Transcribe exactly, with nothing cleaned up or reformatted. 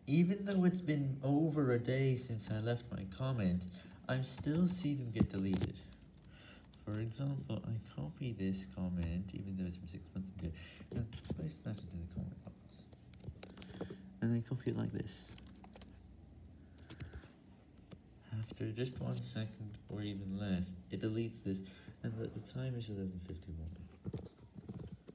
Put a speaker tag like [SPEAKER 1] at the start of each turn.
[SPEAKER 1] Even though it's been over a day since I left my comment, I still see them get deleted. For example, I copy this comment, even though it's from six months ago, and paste that into the comment box. And I copy it like this. After just one second or even less, it deletes this, and the, the time is eleven fifty-one.